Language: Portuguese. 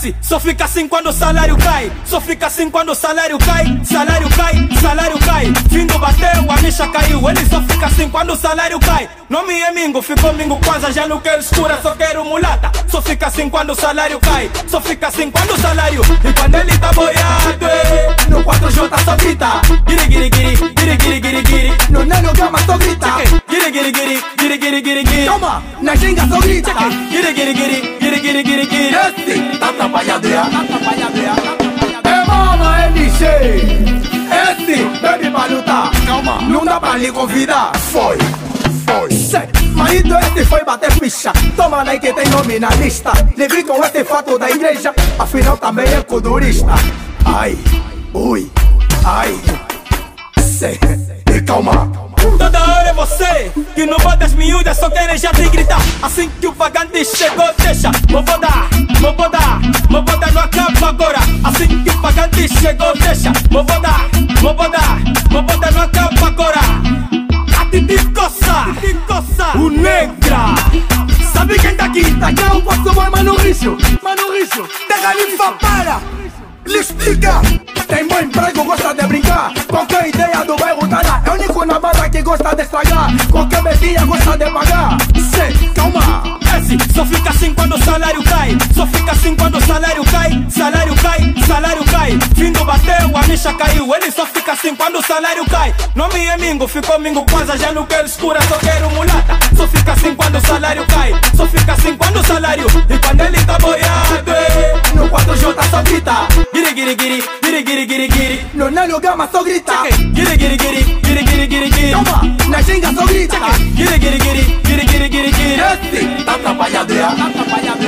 Esse só fica assim quando o salário cai. Só fica assim quando o salário cai. Salário cai, salário cai. Vindo bateu, a bicha caiu. Ele só fica assim quando o salário cai. Nome é mingo, ficou mingo quase. Já não quero escura, só quero mulata. Só fica assim quando o salário cai. Só fica assim quando o salário. E quando ele tá boiado, no 4J só grita. Giri, giri, giri, giri, giri, giri, giri. No nano gama só grita. Giri, giri, giri, giri, giri, giri, giri. Toma, na ginga só grita. Giri, giri, giri, giri, giri, giri, giri. Esse tá atrapalhado, tá atrapalhado, é mama LG. Esse bebe pra lutar. Calma, não dá pra lhe convidar. Foi. Marido, esse foi bater ficha. Toma aí que tem nome na lista. Lhe vi com esse fato da igreja. Afinal também é culturista. Ai, ui, ai. Sei, e calma. Toda hora é você que não bota as miúdas, só querem já te gritar. Assim que o vagante chegou, deixa. Vou dar, não acaba agora. Assim que o vagante chegou, deixa. Vou dar, não acaba agora. Atiti Cossa, o negra. Sabe quem tá aqui? Tá aqui o vosso boy Mano Rijo. Tcalifa para, lhe explica. Tem bom emprego, gosta de brincar. Qualquer ideia do bairro tá lá. É o único na banda que gosta de estragar. Qualquer metia gosta de pagar. Cê, calma. Esse só fica assim quando o salário cai. Só fica assim quando o salário cai. Salário cai, salário cai. Vindo bateu, a bicha caiu. Ele só fica assim quando o salário cai. Nome é mingo, ficou mingo quase. Já não quero escura, só quero mulata. Só fica assim quando o salário cai. Só fica assim quando o salário. E quando ele tá boiado, no 4J só grita. Giri, giri, giri, giri, giri, giri, giri. No nano gama só grita. Giri, giri, giri, giri, giri, giri, giri. Toma, na ginga só grita. Giri, giri, giri, giri, giri, giri, giri. Esse tá atrapalhado, tá atrapalhado.